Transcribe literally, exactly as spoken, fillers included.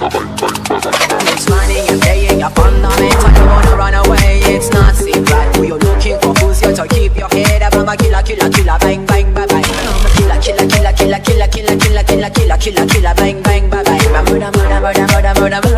It's money you're paying, you're fundamental. You wanna run away, it's not safe, right? Who you looking for? Who's here to keep your head up? I'm a killer, killer, killer, bang, bang, bye, bye. I'm a killer, killer, killer, killer, killer, killer, killer, killer, killer, killer, killer, bang, bang, bye, bye. I'm a murder, murder, murder, murder, murder.